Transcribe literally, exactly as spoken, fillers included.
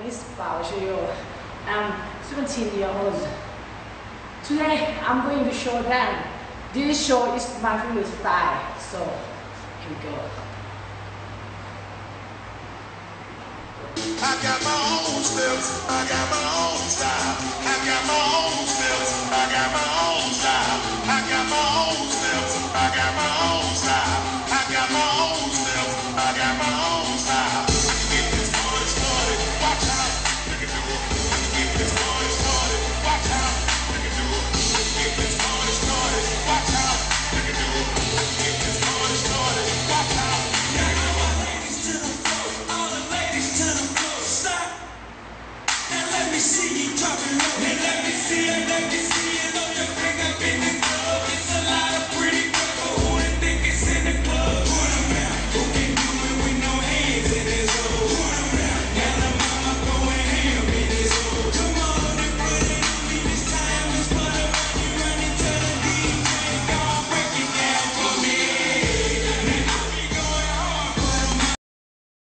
is Bao Xiuyou. I'm seventeen years old. Today I'm going to show them. This show is my favorite style. So here we go. I got my own steps, I got my own style. I got my own steps, I got my own style. I got my own steps, I got my own style. I got my own steps, I got my own style. Get this party started, watch out, you can do it. Get this party started, watch out, you can do it. Get this party started, watch out, you can do it. Get this party started, watch out. All the ladies to the floor, all the ladies to the floor. Stop and let me see you drop it low. And let me see it, let me see